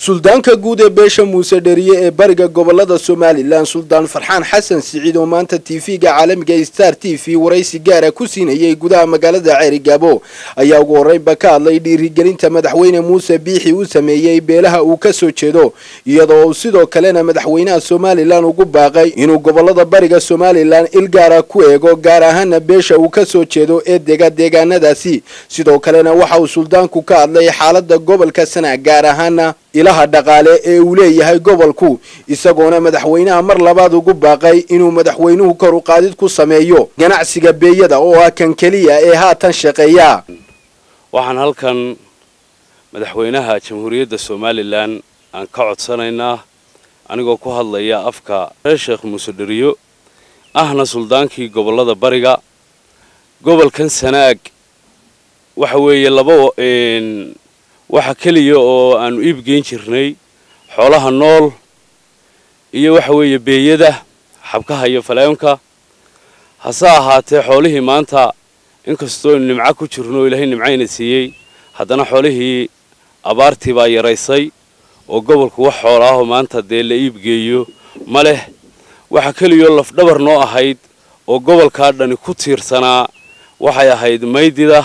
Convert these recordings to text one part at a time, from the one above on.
suldaanka guud ee beesha muuse dheriye ee bariga gobolada Somaliland Suldaan Farxaan Xasan Siciid oo maanta TV-ga caalamiga Star TV waraysi gaar ah ku siinayay gudaha magaalada Ceerigaabo ayaa ugu horeynba ka hadlay dhiirigelinta madaxweyne Muuse Biixi uu sameeyay beelaha uu ka soo jeedo iyadoo sidoo kalena madaxweynaha Somaliland ugu baaqay inuu gobolada bariga Somaliland il gaar ah ku eego gaar ahaan beesha uu ka soo jeedo ee deegaanadaasi sidoo kalena waxa uu suldaanku ka hadlay xaaladda gobolka Sanaag gaar ahaan ilaha dhaqaale ee uu leeyahay gobolku isagoona madaxweynaha mar labaad ugu baaqay inuu madaxweynuhu kor u qaadid ku sameeyo ganacsiga beeyada oo ah kan kaliya ee haatan shaqeeya waxaan halkan madaxweynaha jamhuuriyadda Somaliland aan ka codsanaynaa anigoo ku hadlaya afka Sheekh Muuse Dheriyo ahna suldaankii gobolada bariga gobolkan Sanaag waxa weeye laba waxa kaliya oo aanu iib geyn jirnay xoolaha nool iyo waxa weeye beeyada xabkaha iyo faleemka hase ahaatee xoolihii maanta inkastoo nimca ku jirno Ilaahay nimcayna siiyay haddana xoolihii abaartii baa yaraysay oo gobolku wax xoolaha maanta dee la iib geeyo ma leh waxa kaliya laf dhabar noo ahayd oo gobolka dhani ku tiirsanaa waxay ahayd maydida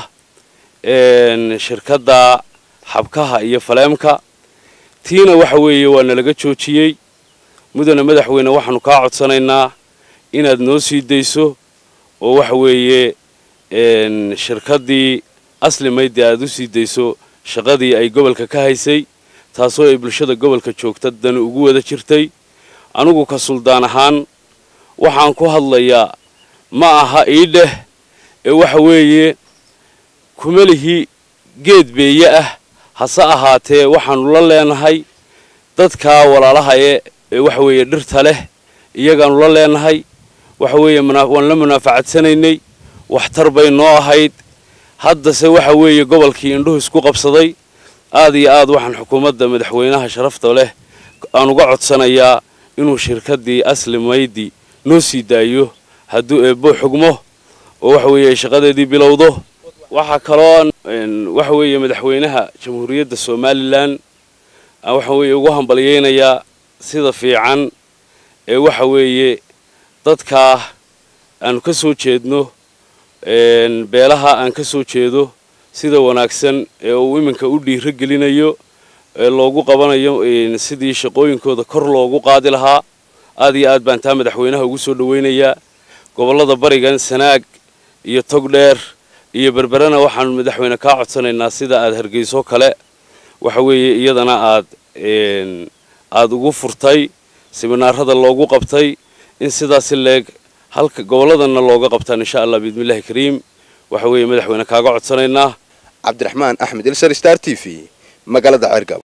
shirkadda xabkaha iyo faleemka tiina waxa weeye waa nalaga joojiyay mudana madaxweyne waxaanu ka codsanaynaa inaad noo sii dayso oo waxa weeye shirkaddii asli maydi aad u sii dayso shaqadii ay gobolka ka haysay taasoo ay bulshada gobolka joogta dan ugu wada jirtay anigu ka suldaan ahaan waxaan ku hadlayaa ma aha iidheh ee waxa weeye kumalihi geed beeye ah hase ahaatee waxaanu la leenahay dadka walaalaha ee waxa weeye dhirta leh iyagaanu la leenahay waxa weeye waan la munaafacadsanaynay waxtar bay noo ahayd haddase waxa weeye gobolkii indhuhu isku qabsaday aad iyo aad waxaan xukuumadda madaxweynaha sharafta leh aan uga codsanayaa inuu shirkaddii asli maydi noo sii daayo hadduu eebbo xugmo oo waxa weeye shaqadeedii bilowdo waxa kaloo waxa weeye madaxweynaha jamhuuriyadda Somaliland waxa weeye ugu hambalyeynaya sida fiican ee waxa weeye dadka aan ka soo jeedno beelaha aan ka soo jeedo sida wanaagsan ee uu iminka u dhiirigelinayo ee loogu qabanayo sidii shaqooyinkooda kor loogu qaadi lahaa aad iyo aad baan taa madaxweynaha ugu soo dhaweynayaa gobolada barigan Sanaag iyo Togdheer iyo berberana waxaan madaxweyne ka codsanaynaa sida aad Hargeyso kale waxa weeye iyadana aad ugu furtay seminaarada loogu qabtay in sidaas leeg halka goboladana looga qabtaan insha Allah bismillaah kariim waxa weeye madaxweyne kaaga codsanaynaa Cabdiraxmaan Axmed Star TV magaalada Ceerigaabo.